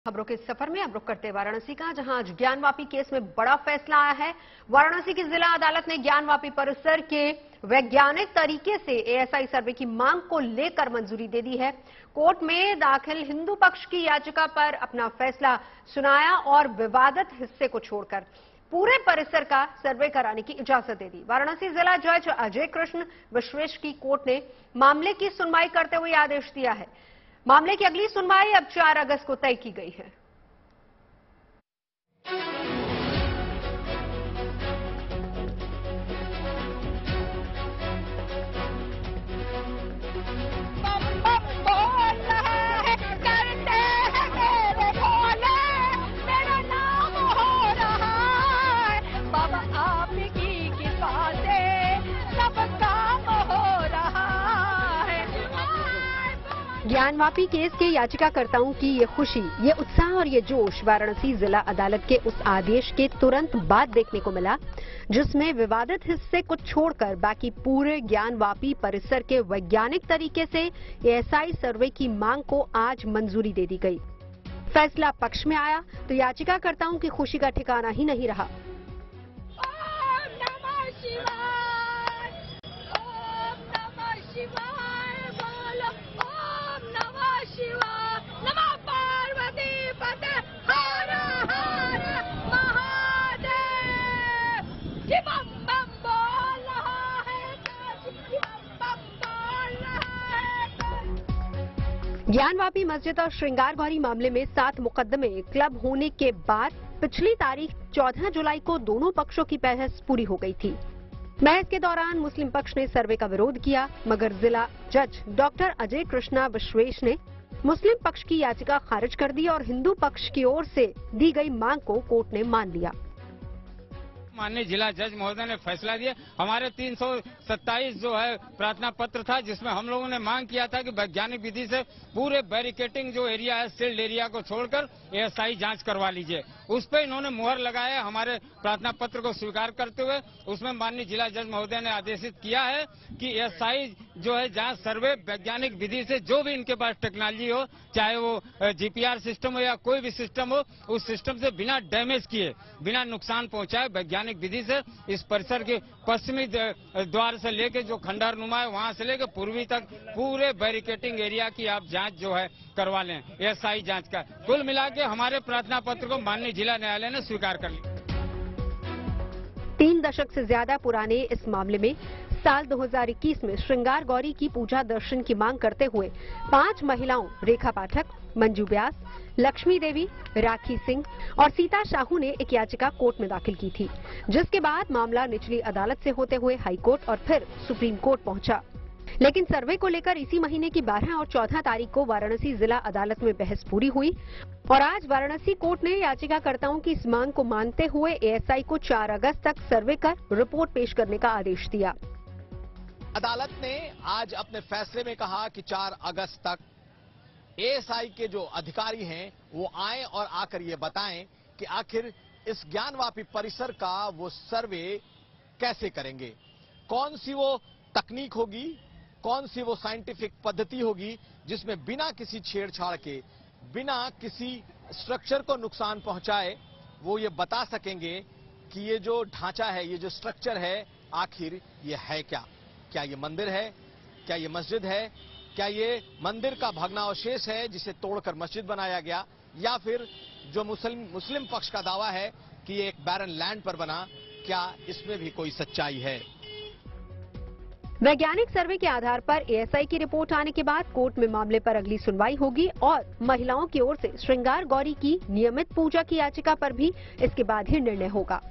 खबरों के सफर में अब रुक करते वाराणसी का, जहां आज ज्ञानवापी केस में बड़ा फैसला आया है। वाराणसी की जिला अदालत ने ज्ञानवापी परिसर के वैज्ञानिक तरीके से एएसआई सर्वे की मांग को लेकर मंजूरी दे दी है। कोर्ट में दाखिल हिंदू पक्ष की याचिका पर अपना फैसला सुनाया और विवादित हिस्से को छोड़कर पूरे परिसर का सर्वे कराने की इजाजत दे दी। वाराणसी जिला जज अजय कृष्ण विश्वेश की कोर्ट ने मामले की सुनवाई करते हुए आदेश दिया है। मामले की अगली सुनवाई अब 4 अगस्त को तय की गई है। ज्ञानवापी केस के याचिकाकर्ताओं की ये खुशी, ये उत्साह और ये जोश वाराणसी जिला अदालत के उस आदेश के तुरंत बाद देखने को मिला, जिसमें विवादित हिस्से को छोड़कर बाकी पूरे ज्ञानवापी परिसर के वैज्ञानिक तरीके से एएसआई सर्वे की मांग को आज मंजूरी दे दी गई। फैसला पक्ष में आया तो याचिकाकर्ताओं की खुशी का ठिकाना ही नहीं रहा। ज्ञानवापी मस्जिद और श्रृंगार गौरी मामले में 7 मुकदमे क्लब होने के बाद पिछली तारीख 14 जुलाई को दोनों पक्षों की बहस पूरी हो गई थी। बहस के दौरान मुस्लिम पक्ष ने सर्वे का विरोध किया, मगर जिला जज डॉक्टर अजय कृष्णा विश्वेश ने मुस्लिम पक्ष की याचिका खारिज कर दी और हिंदू पक्ष की ओर से दी गई मांग को कोर्ट ने मान लिया। माननीय जिला जज महोदय ने फैसला दिया। हमारे 327 जो है प्रार्थना पत्र था, जिसमें हम लोगों ने मांग किया था कि वैज्ञानिक विधि से पूरे बैरिकेटिंग जो एरिया है, सील्ड एरिया को छोड़कर एएसआई जांच करवा लीजिए। उस पर इन्होंने मुहर लगाया। हमारे प्रार्थना पत्र को स्वीकार करते हुए उसमें माननीय जिला जज महोदय ने आदेशित किया है कि एएसआई जो है जांच सर्वे वैज्ञानिक विधि से जो भी इनके पास टेक्नोलॉजी हो, चाहे वो जीपीआर सिस्टम हो या कोई भी सिस्टम हो, उस सिस्टम से बिना डैमेज किए, बिना नुकसान पहुंचाए वैज्ञानिक विधि से इस परिसर के पश्चिमी द्वार से लेकर जो खंडहर नुमा है वहां से लेकर पूर्वी तक पूरे बैरिकेटिंग एरिया की आप जांच जो है करवा लें, एएसआई जांच का। कुल मिला के हमारे प्रार्थना पत्र को माननीय जिला न्यायालय ने स्वीकार कर लिया। 3 दशक से ज्यादा पुराने इस मामले में साल 2021 में श्रृंगार गौरी की पूजा दर्शन की मांग करते हुए 5 महिलाओं रेखा पाठक, मंजू व्यास, लक्ष्मी देवी, राखी सिंह और सीता साहू ने एक याचिका कोर्ट में दाखिल की थी, जिसके बाद मामला निचली अदालत से होते हुए हाई कोर्ट और फिर सुप्रीम कोर्ट पहुंचा। लेकिन सर्वे को लेकर इसी महीने की 12 और 14 तारीख को वाराणसी जिला अदालत में बहस पूरी हुई और आज वाराणसी कोर्ट ने याचिकाकर्ताओं की इस मांग को मानते हुए एएसआई को 4 अगस्त तक सर्वे कर रिपोर्ट पेश करने का आदेश दिया। अदालत ने आज अपने फैसले में कहा कि 4 अगस्त तक एएसआई के जो अधिकारी हैं वो आएं और आकर ये बताएं कि आखिर इस ज्ञानवापी परिसर का वो सर्वे कैसे करेंगे, कौन सी वो तकनीक होगी, कौन सी वो साइंटिफिक पद्धति होगी जिसमें बिना किसी छेड़छाड़ के, बिना किसी स्ट्रक्चर को नुकसान पहुंचाए वो ये बता सकेंगे कि ये जो ढांचा है, ये जो स्ट्रक्चर है, आखिर ये है क्या। क्या ये मंदिर है, क्या ये मस्जिद है, क्या ये मंदिर का भग्नावशेष है जिसे तोड़कर मस्जिद बनाया गया, या फिर जो मुस्लिम पक्ष का दावा है कि ये एक बैरन लैंड पर बना, क्या इसमें भी कोई सच्चाई है। वैज्ञानिक सर्वे के आधार पर एएसआई की रिपोर्ट आने के बाद कोर्ट में मामले पर अगली सुनवाई होगी और महिलाओं की ओर से श्रृंगार गौरी की नियमित पूजा की याचिका पर भी इसके बाद ही निर्णय होगा।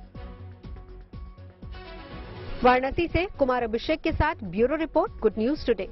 वाराणसी से कुमार अभिषेक के साथ bureau report, good news today.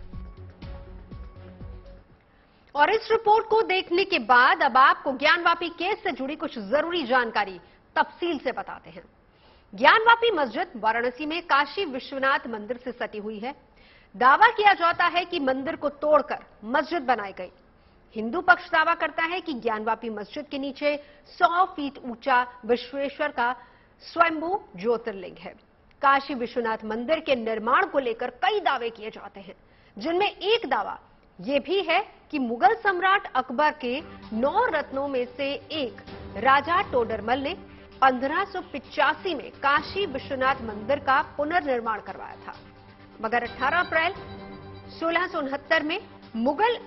और इस रिपोर्ट को देखने के बाद अब आपको ज्ञानवापी केस से जुड़ी कुछ जरूरी जानकारी तफसील से बताते हैं। ज्ञानवापी मस्जिद वाराणसी में काशी विश्वनाथ मंदिर से सटी हुई है। दावा किया जाता है कि मंदिर को तोड़कर मस्जिद बनाई गई। हिंदू पक्ष दावा करता है कि ज्ञानवापी मस्जिद के नीचे 100 फीट ऊंचा विश्वेश्वर का स्वयंभू ज्योतिर्लिंग है। काशी विश्वनाथ मंदिर के निर्माण को लेकर कई दावे किए जाते हैं, जिनमें एक दावा ये भी है कि मुगल सम्राट अकबर के 9 रत्नों में से एक राजा टोडरमल ने 1585 में काशी विश्वनाथ मंदिर का पुनर्निर्माण करवाया था, मगर 18 अप्रैल 1669 में मुगल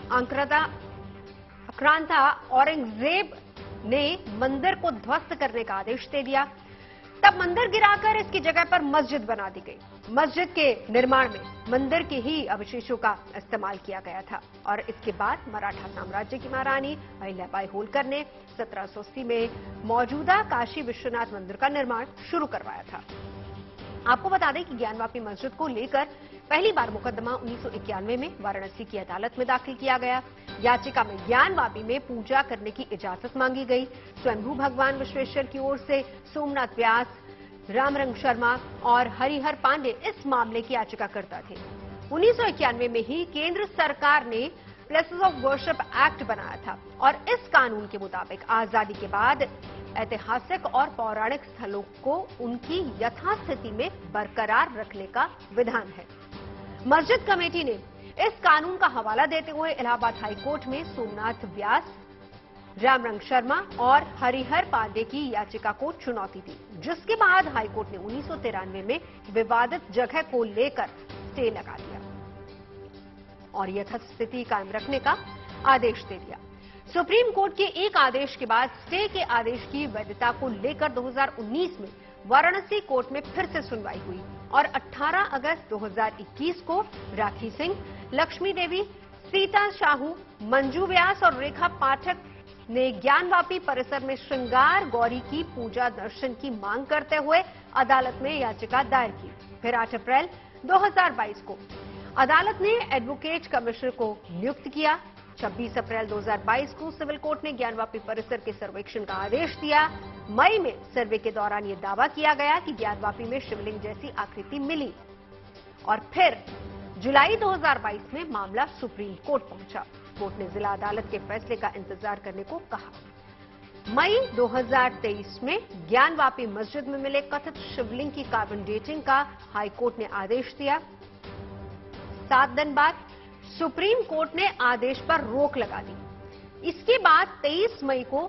आक्रांता औरंगजेब ने मंदिर को ध्वस्त करने का आदेश दे दिया। तब मंदिर गिराकर इसकी जगह पर मस्जिद बना दी गई। मस्जिद के निर्माण में मंदिर के ही अवशेषों का इस्तेमाल किया गया था और इसके बाद मराठा साम्राज्य की महारानी अहिल्याबाई होलकर ने 1780 में मौजूदा काशी विश्वनाथ मंदिर का निर्माण शुरू करवाया था। आपको बता दें कि ज्ञानवापी मस्जिद को लेकर पहली बार मुकदमा 1991 में वाराणसी की अदालत में दाखिल किया गया। याचिका में ज्ञानवापी में पूजा करने की इजाजत मांगी गई। स्वयंभू भगवान विश्वेश्वर की ओर से सोमनाथ व्यास, रामरंग शर्मा और हरिहर पांडे इस मामले की याचिकाकर्ता थे। 1991 में ही केंद्र सरकार ने प्लेसेस ऑफ वर्शिप एक्ट बनाया था और इस कानून के मुताबिक आजादी के बाद ऐतिहासिक और पौराणिक स्थलों को उनकी यथास्थिति में बरकरार रखने का विधान है। मस्जिद कमेटी ने इस कानून का हवाला देते हुए इलाहाबाद हाईकोर्ट में सोमनाथ व्यास, रामरंग शर्मा और हरिहर पांडे की याचिका को चुनौती दी, जिसके बाद हाईकोर्ट ने 1993 में विवादित जगह को लेकर स्टे लगा दिया और यथास्थिति कायम रखने का आदेश दे दिया। सुप्रीम कोर्ट के एक आदेश के बाद स्टे के आदेश की वैधता को लेकर 2019 में वाराणसी कोर्ट में फिर से सुनवाई हुई और 18 अगस्त 2021 को राखी सिंह, लक्ष्मी देवी, सीता साहू, मंजू व्यास और रेखा पाठक ने ज्ञानवापी परिसर में श्रृंगार गौरी की पूजा दर्शन की मांग करते हुए अदालत में याचिका दायर की। फिर 8 अप्रैल 2022 को अदालत ने एडवोकेट कमिश्नर को नियुक्त किया। 26 अप्रैल 2022 को सिविल कोर्ट ने ज्ञानवापी परिसर के सर्वेक्षण का आदेश दिया। मई में सर्वे के दौरान यह दावा किया गया कि ज्ञानवापी में शिवलिंग जैसी आकृति मिली और फिर जुलाई 2022 में मामला सुप्रीम कोर्ट पहुंचा। कोर्ट ने जिला अदालत के फैसले का इंतजार करने को कहा। मई 2023 में ज्ञानवापी मस्जिद में मिले कथित शिवलिंग की कार्बन डेटिंग का हाईकोर्ट ने आदेश दिया। 7 दिन बाद सुप्रीम कोर्ट ने आदेश पर रोक लगा दी। इसके बाद 23 मई को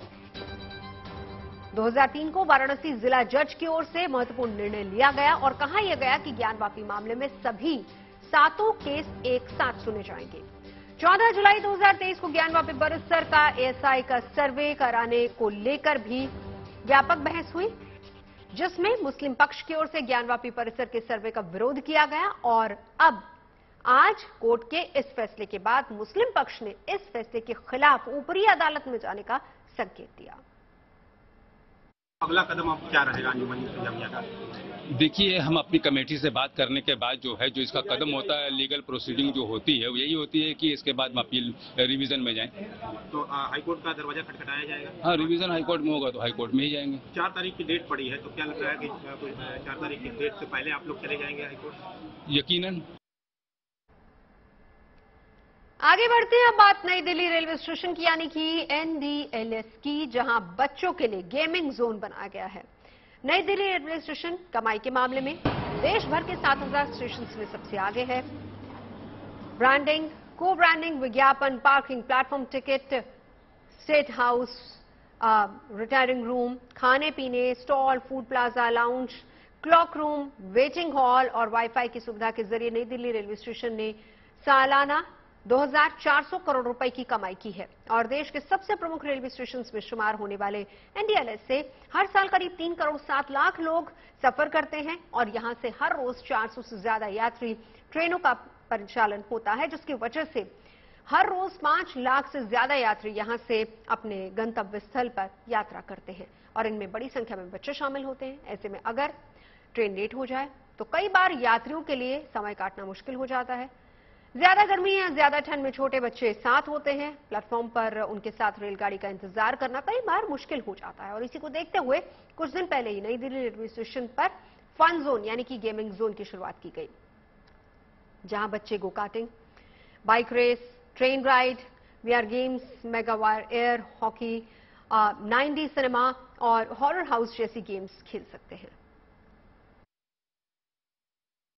2003 को वाराणसी जिला जज की ओर से महत्वपूर्ण निर्णय लिया गया और कहा यह गया कि ज्ञानवापी मामले में सभी 7 केस एक साथ सुने जाएंगे। 14 जुलाई 2023 को ज्ञानवापी परिसर का एएसआई का सर्वे कराने को लेकर भी व्यापक बहस हुई, जिसमें मुस्लिम पक्ष की ओर से ज्ञानवापी परिसर के सर्वे का विरोध किया गया और अब आज कोर्ट के इस फैसले के बाद मुस्लिम पक्ष ने इस फैसले के खिलाफ ऊपरी अदालत में जाने का संकेत दिया। अगला कदम अब क्या रहेगा अंजुमन जामिया का? देखिए, हम अपनी कमेटी से बात करने के बाद जो इसका कदम होता है, लीगल प्रोसीडिंग जो होती है वो यही होती है कि इसके बाद हम अपील रिवीजन में जाएं। तो हाईकोर्ट का दरवाजा खटखटाया जाएगा? हाँ, रिवीजन हाईकोर्ट में होगा तो हाईकोर्ट में ही जाएंगे। 4 तारीख की डेट पड़ी है, तो क्या लग रहा है कि 4 तारीख की डेट से पहले आप लोग चले जाएंगे हाईकोर्ट? यकीनन। आगे बढ़ते हैं, अब बात नई दिल्ली रेलवे स्टेशन की यानी कि एनडीएलएस की, जहां बच्चों के लिए गेमिंग जोन बनाया गया है। नई दिल्ली रेलवे स्टेशन कमाई के मामले में देश भर के 7000 स्टेशन में सबसे आगे है। ब्रांडिंग, को ब्रांडिंग, विज्ञापन, parking, platform ticket, state house, retiring room, खाने पीने, stall, food plaza, lounge, cloakroom, waiting hall और वाईफाई की सुविधा के जरिए नई दिल्ली रेलवे स्टेशन ने सालाना 2400 करोड़ रुपए की कमाई की है और देश के सबसे प्रमुख रेलवे स्टेशन में शुमार होने वाले एनडीएलएस से हर साल करीब 3 करोड़ 7 लाख लोग सफर करते हैं और यहां से हर रोज 400 से ज्यादा यात्री ट्रेनों का परिचालन होता है, जिसकी वजह से हर रोज 5 लाख से ज्यादा यात्री यहां से अपने गंतव्य स्थल पर यात्रा करते हैं और इनमें बड़ी संख्या में बच्चे शामिल होते हैं। ऐसे में अगर ट्रेन लेट हो जाए तो कई बार यात्रियों के लिए समय काटना मुश्किल हो जाता है। ज्यादा गर्मी या ज्यादा ठंड में छोटे बच्चे साथ होते हैं, प्लेटफॉर्म पर उनके साथ रेलगाड़ी का इंतजार करना कई बार मुश्किल हो जाता है और इसी को देखते हुए कुछ दिन पहले ही नई दिल्ली रेलवे स्टेशन पर फन जोन यानी कि गेमिंग जोन की शुरुआत की गई, जहां बच्चे go karting, bike race, train ride, VR games, mega wire air hockey, 9D cinema और हॉरर हाउस जैसी गेम्स खेल सकते हैं।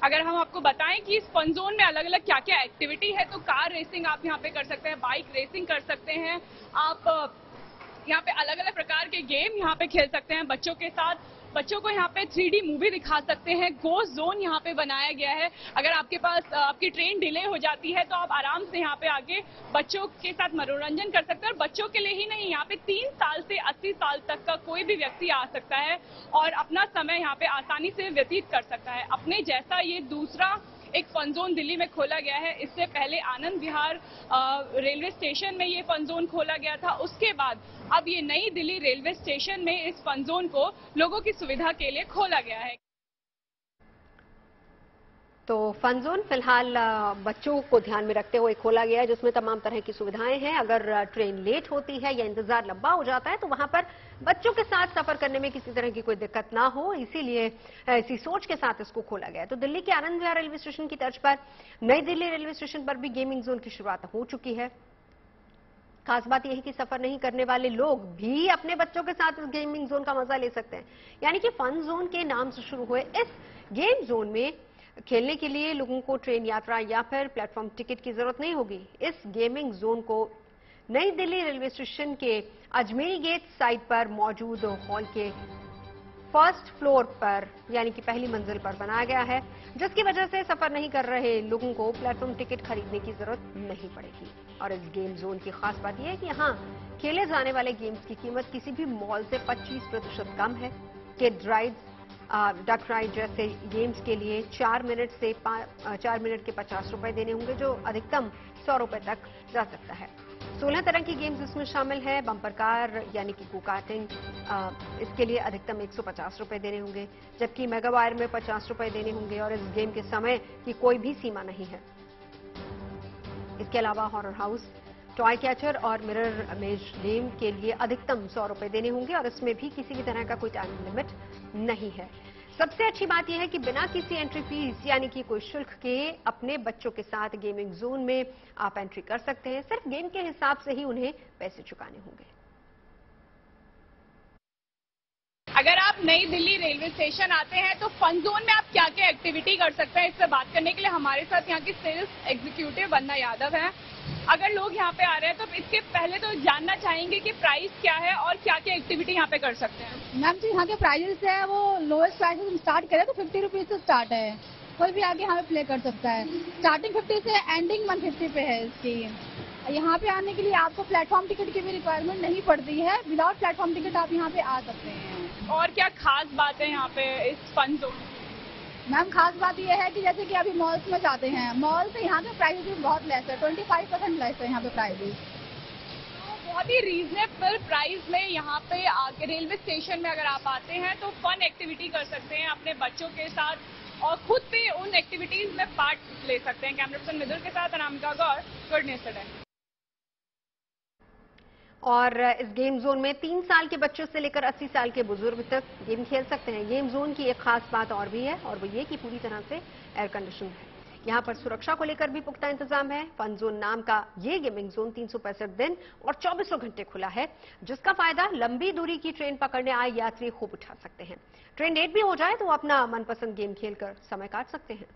अगर हम आपको बताएं कि इस फन जोन में अलग अलग क्या क्या एक्टिविटी है, तो कार रेसिंग आप यहाँ पे कर सकते हैं, बाइक रेसिंग कर सकते हैं, आप यहाँ पे अलग अलग प्रकार के गेम यहाँ पे खेल सकते हैं बच्चों के साथ। बच्चों को यहाँ पे 3D मूवी दिखा सकते हैं। गोस्ट जोन यहाँ पे बनाया गया है। अगर आपके पास आपकी ट्रेन डिले हो जाती है तो आप आराम से यहाँ पे आके बच्चों के साथ मनोरंजन कर सकते हैं। और बच्चों के लिए ही नहीं, यहाँ पे 3 साल से 80 साल तक का कोई भी व्यक्ति आ सकता है और अपना समय यहाँ पे आसानी से व्यतीत कर सकता है। अपने जैसा ये दूसरा एक फन जोन दिल्ली में खोला गया है। इससे पहले आनंद विहार रेलवे स्टेशन में ये फन जोन खोला गया था। उसके बाद अब ये नई दिल्ली रेलवे स्टेशन में इस फन जोन को लोगों की सुविधा के लिए खोला गया है। तो फन जोन फिलहाल बच्चों को ध्यान में रखते हुए खोला गया है, जिसमें तमाम तरह की सुविधाएं हैं। अगर ट्रेन लेट होती है या इंतजार लंबा हो जाता है तो वहां पर बच्चों के साथ सफर करने में किसी तरह की कोई दिक्कत ना हो, इसीलिए ऐसी सोच के साथ इसको खोला गया है। तो दिल्ली के आनंद विहार रेलवे स्टेशन की तर्ज पर नई दिल्ली रेलवे स्टेशन पर भी गेमिंग जोन की शुरुआत हो चुकी है। खास बात यह है कि सफर नहीं करने वाले लोग भी अपने बच्चों के साथ इस गेमिंग जोन का मजा ले सकते हैं। यानी कि फन जोन के नाम से शुरू हुए इस गेम जोन में खेलने के लिए लोगों को ट्रेन यात्रा या फिर प्लेटफॉर्म टिकट की जरूरत नहीं होगी। इस गेमिंग जोन को नई दिल्ली रेलवे स्टेशन के अजमेरी गेट साइड पर मौजूद हॉल के फर्स्ट फ्लोर पर यानी कि पहली मंजिल पर बनाया गया है, जिसकी वजह से सफर नहीं कर रहे लोगों को प्लेटफॉर्म टिकट खरीदने की जरूरत नहीं पड़ेगी। और इस गेम जोन की खास बात यह है कि यहाँ खेले जाने वाले गेम्स की कीमत किसी भी मॉल से 25% कम है। किड राइड्स, डक राइड जैसे गेम्स के लिए 4 मिनट के 50 रुपए देने होंगे, जो अधिकतम 100 रुपए तक जा सकता है। 16 तरह की गेम्स इसमें शामिल है। बम्पर कार यानी कि गो कार्टिंग, इसके लिए अधिकतम 150 रुपए देने होंगे, जबकि मेगा वायर में 50 रुपए देने होंगे और इस गेम के समय की कोई भी सीमा नहीं है। इसके अलावा हॉरर हाउस, टॉय कैचर और मिरर इमेज गेम के लिए अधिकतम 100 रुपए देने होंगे और इसमें भी किसी भी तरह का कोई टाइम लिमिट नहीं है। सबसे अच्छी बात यह है कि बिना किसी एंट्री फीस यानी कि कोई शुल्क के अपने बच्चों के साथ गेमिंग जोन में आप एंट्री कर सकते हैं। सिर्फ गेम के हिसाब से ही उन्हें पैसे चुकाने होंगे। अगर आप नई दिल्ली रेलवे स्टेशन आते हैं तो फन जोन में आप क्या क्या एक्टिविटी कर सकते हैं, इससे बात करने के लिए हमारे साथ यहाँ की सेल्स एग्जीक्यूटिव वंदना यादव हैं। अगर लोग यहाँ पे आ रहे हैं तो इसके पहले तो जानना चाहेंगे कि प्राइस क्या है और क्या क्या एक्टिविटी यहाँ पे कर सकते हैं। मैम जी, यहाँ के प्राइजेस है वो लोएस्ट प्राइस हम स्टार्ट करें तो 50 रुपीज से स्टार्ट है। कोई भी आगे यहाँ पे प्ले कर सकता है। स्टार्टिंग 50 से एंडिंग 150 पे है इसकी। यहाँ पे आने के लिए आपको प्लेटफॉर्म टिकट की भी रिक्वायरमेंट नहीं पड़ती है। विदाउट प्लेटफॉर्म टिकट आप यहाँ पे आ सकते हैं। और क्या खास बात है यहाँ पे इस फन जोन? मैम खास बात यह है कि जैसे कि अभी मॉल्स में जाते हैं, मॉल से यहाँ के प्राइसेस भी बहुत लेस है, 25% लेस है यहाँ पे प्राइसेस। बहुत ही रीजनेबल प्राइस में यहाँ पे आके रेलवे स्टेशन में अगर आप आते हैं तो फन एक्टिविटी कर सकते हैं अपने बच्चों के साथ और खुद भी उन एक्टिविटीज में पार्ट ले सकते हैं। कैमरा पर्सन मिदुल के साथ Anamika Gaur, good news today. और इस गेम जोन में 3 साल के बच्चों से लेकर 80 साल के बुजुर्ग तक गेम खेल सकते हैं। गेम जोन की एक खास बात और भी है और वो ये कि पूरी तरह से एयर कंडीशन है। यहाँ पर सुरक्षा को लेकर भी पुख्ता इंतजाम है। फन जोन नाम का ये गेमिंग जोन 365 दिन और 24 घंटे खुला है, जिसका फायदा लंबी दूरी की ट्रेन पकड़ने आए यात्री खूब उठा सकते हैं। ट्रेन लेट भी हो जाए तो अपना मनपसंद गेम खेलकर समय काट सकते हैं।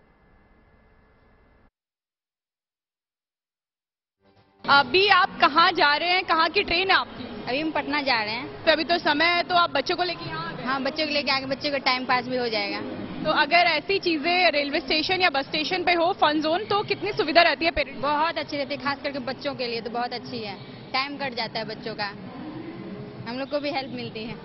अभी आप कहाँ जा रहे हैं, कहाँ की ट्रेन है आपकी? अभी हम पटना जा रहे हैं। तो अभी तो समय है, तो आप बच्चों को लेके यहाँ आ गए? हाँ, बच्चों को लेके आगे, बच्चों का टाइम पास भी हो जाएगा। तो अगर ऐसी चीजें रेलवे स्टेशन या बस स्टेशन पे हो फन जोन, तो कितनी सुविधा रहती है पेरेंट्स? बहुत अच्छी रहती है, खास करके बच्चों के लिए तो बहुत अच्छी है। टाइम कट जाता है बच्चों का, हम लोग को भी हेल्प मिलती है।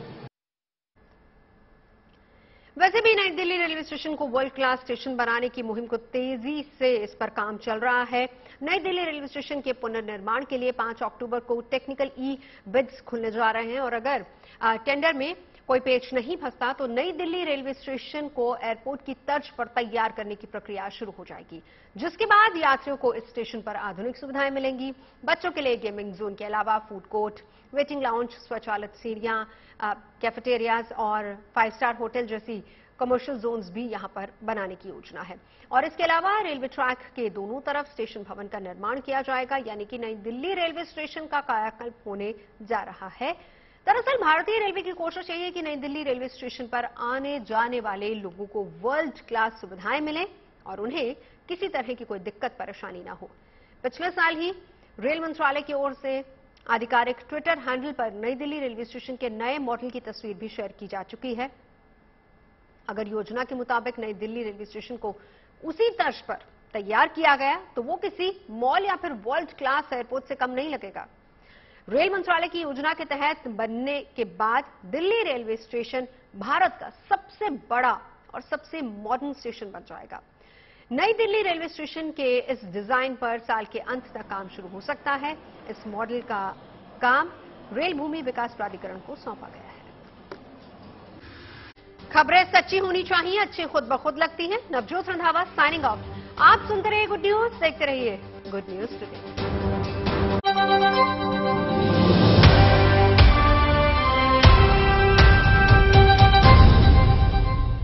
वैसे भी नई दिल्ली रेलवे स्टेशन को वर्ल्ड क्लास स्टेशन बनाने की मुहिम को तेजी से इस पर काम चल रहा है। नई दिल्ली रेलवे स्टेशन के पुनर्निर्माण के लिए 5 अक्टूबर को टेक्निकल ई बिड्स खुलने जा रहे हैं और अगर टेंडर में कोई पेच नहीं फंसता तो नई दिल्ली रेलवे स्टेशन को एयरपोर्ट की तर्ज पर तैयार करने की प्रक्रिया शुरू हो जाएगी, जिसके बाद यात्रियों को इस स्टेशन पर आधुनिक सुविधाएं मिलेंगी। बच्चों के लिए गेमिंग जोन के अलावा फूड कोर्ट, वेटिंग लाउंज, स्वचालित सीढ़ियां, कैफेटेरियाज और 5 स्टार होटल जैसी कमर्शियल जोन्स भी यहां पर बनाने की योजना है। और इसके अलावा रेलवे ट्रैक के दोनों तरफ स्टेशन भवन का निर्माण किया जाएगा, यानी कि नई दिल्ली रेलवे स्टेशन का कायाकल्प होने जा रहा है। दरअसल भारतीय रेलवे की कोशिश यही है कि नई दिल्ली रेलवे स्टेशन पर आने जाने वाले लोगों को वर्ल्ड क्लास सुविधाएं मिले और उन्हें किसी तरह की कोई दिक्कत परेशानी ना हो। पिछले साल ही रेल मंत्रालय की ओर से आधिकारिक ट्विटर हैंडल पर नई दिल्ली रेलवे स्टेशन के नए मॉडल की तस्वीर भी शेयर की जा चुकी है। अगर योजना के मुताबिक नई दिल्ली रेलवे स्टेशन को उसी तर्ज पर तैयार किया गया तो वो किसी मॉल या फिर वर्ल्ड क्लास एयरपोर्ट से कम नहीं लगेगा। रेल मंत्रालय की योजना के तहत बनने के बाद दिल्ली रेलवे स्टेशन भारत का सबसे बड़ा और सबसे मॉडर्न स्टेशन बन जाएगा। नई दिल्ली रेलवे स्टेशन के इस डिजाइन पर साल के अंत तक काम शुरू हो सकता है। इस मॉडल का काम रेल भूमि विकास प्राधिकरण को सौंपा गया है। खबरें सच्ची होनी चाहिए, अच्छी खुद ब खुद लगती हैं। Navjot Randhawa signing off. आप सुनते रहिए गुड न्यूज, देखते रहिए गुड न्यूज टुडे।